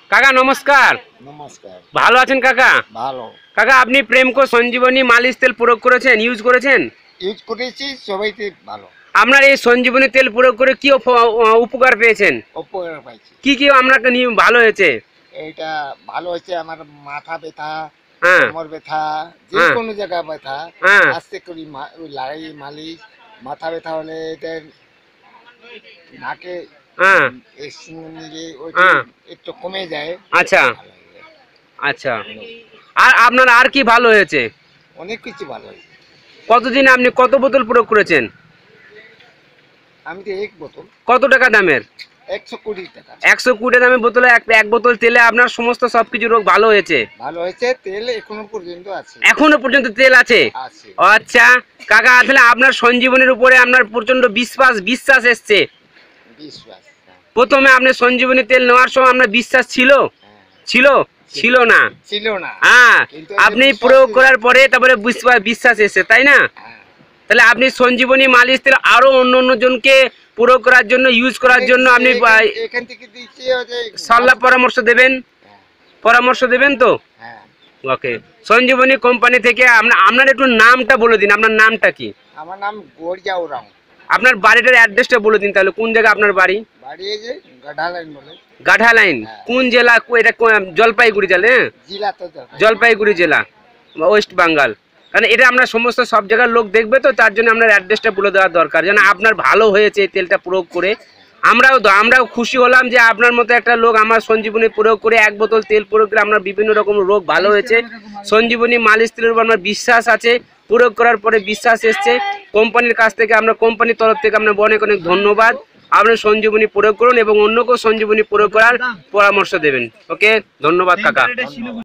কাকা নমস্কার। নমস্কার। ভালো আছেন কাকা? ভালো। কাকা আপনি প্রেমকো সঞ্জীবনী মালিশ তেল প্রয়োগ করেছেন, ইউজ করেছেন? ইউজ করেছি, সবাইতে ভালো। আপনার এই সঞ্জীবনী তেল প্রয়োগ করে কি উপকার পেয়েছেন? উপকার পাইছি। কি কি আপনাকে নিয়ে ভালো হয়েছে? এইটা ভালো হয়েছে, আমার মাথা ব্যথা, হ্যাঁ কোমর ব্যথা, যে হ্যাঁ কোনো জায়গা ব্যথা হ্যাঁ আস্তে করি লাগাই মালিশ। মাথা ব্যথা হলে এটা নাকে হ্যাঁ নিলে হ্যাঁ একটু কমে যায়। আচ্ছা আচ্ছা। আর আপনার আর কি ভালো হয়েছে? অনেক কিছু ভালো হয়েছে। কতদিন আপনি কত বোতল প্রয়োগ করেছেন? আমি তো এক বোতল। কত টাকা দামের? 120 টাকা। 120 দামের বোতলে এক বোতল তেলে আপনার সমস্ত সবকিছু রোগ ভালো হয়েছে? ভালো হয়েছে। তেল এখনো পর্যন্ত আছে। এখনো পর্যন্ত তেল আছে? আছে। আচ্ছা কাকা, আসলে আপনার সঞ্জীবনীর উপরে আপনার প্রচন্ড বিশ্বাস এসছে। বিশ্বাস। প্রথমে আপনি সঞ্জীবনী তেল নেওয়ার সময় আপনার বিশ্বাস ছিল? ছিল ছিল না? ছিল না। হ্যাঁ, আপনি প্রয়োগ করার পরে তারপরে বিশ্বাস এসেছে, তাই না? তাহলে আপনি সঞ্জীবনী মালিশ তেল আরো অন্য জনকে প্রয়োগ করার জন্য, ইউজ করার জন্য আপনি এখান থেকে দিচ্ছি সাল্লাহ পরামর্শ দেবেন তো? হ্যাঁ। ওকে, সঞ্জীবনী কোম্পানি থেকে আপনার একটু নামটা বলে দিন। আপনার নামটা কি? আমার নাম গড়িয়া ওরাং। আপনার বাড়িটার অ্যাড্রেসটা বলে দিন তাহলে। কোন জায়গা আপনার বাড়ি? বাড়ি এই যে গাঢা লাইন বলে। গাঢা লাইন কোন জেলা? এটা জলপাইগুড়ি জেলা? জেলা তো জলপাইগুড়ি জেলা, ওয়েস্ট বেঙ্গল। কারণ এটা আমরা সমস্ত সব জায়গার লোক দেখবে, তো তার জন্য আপনার অ্যাড্রেসটা বলে দেওয়া দরকার, যেন আপনার ভালো হয়েছে এই তেলটা প্রয়োগ করে। আমরাও খুশি হলাম যে আপনার মতো একটা লোক আমার সঞ্জীবনী প্রয়োগ করে এক বোতল তেল প্রয়োগ করে আপনার বিভিন্ন রকম রোগ ভালো হয়েছে। সঞ্জীবনী মালিশ তেলের উপর আমার বিশ্বাস আছে, প্রয়োগ করার পরে বিশ্বাস এসছে কোম্পানির কাছ থেকে। আমরা কোম্পানির তরফ থেকে আপনার অনেক অনেক ধন্যবাদ। আপনি সঞ্জীবনী প্রয়োগ করুন এবং অন্যকেও সঞ্জীবনী প্রয়োগ করার পরামর্শ দেবেন। ওকে, ধন্যবাদ কাকা।